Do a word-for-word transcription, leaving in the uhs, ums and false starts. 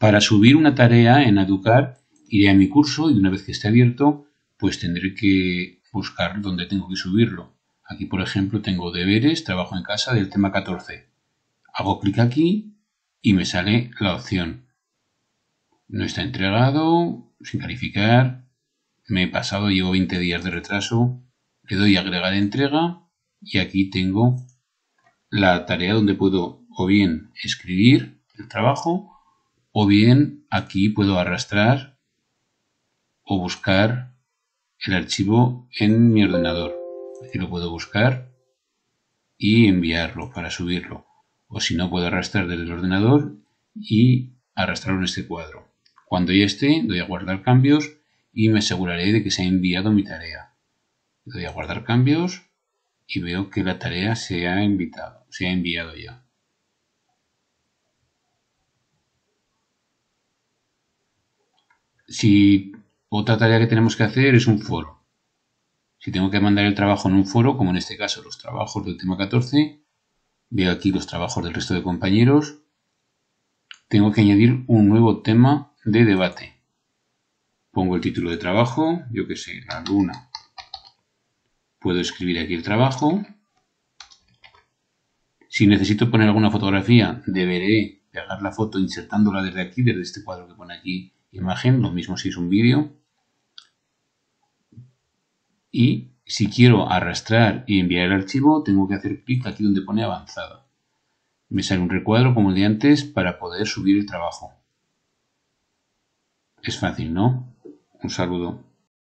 Para subir una tarea en Educar, iré a mi curso y una vez que esté abierto, pues tendré que buscar dónde tengo que subirlo. Aquí, por ejemplo, tengo deberes, trabajo en casa del tema catorce. Hago clic aquí y me sale la opción. No está entregado, sin calificar, me he pasado, llevo veinte días de retraso, le doy a agregar entrega y aquí tengo la tarea donde puedo o bien escribir el trabajo o bien aquí puedo arrastrar o buscar el archivo en mi ordenador. Aquí lo puedo buscar y enviarlo para subirlo. O si no, puedo arrastrar desde el ordenador y arrastrarlo en este cuadro. Cuando ya esté, doy a guardar cambios y me aseguraré de que se ha enviado mi tarea. Doy a guardar cambios y veo que la tarea se ha enviado, se ha enviado ya. Si otra tarea que tenemos que hacer es un foro. Si tengo que mandar el trabajo en un foro, como en este caso los trabajos del tema catorce, veo aquí los trabajos del resto de compañeros. Tengo que añadir un nuevo tema de debate. Pongo el título de trabajo, yo que sé, la luna. Puedo escribir aquí el trabajo. Si necesito poner alguna fotografía, deberé pegar la foto insertándola desde aquí, desde este cuadro que pone aquí imagen, lo mismo si es un vídeo. Y si quiero arrastrar y enviar el archivo, tengo que hacer clic aquí donde pone avanzado. Me sale un recuadro como el de antes para poder subir el trabajo. Es fácil, ¿no? Un saludo.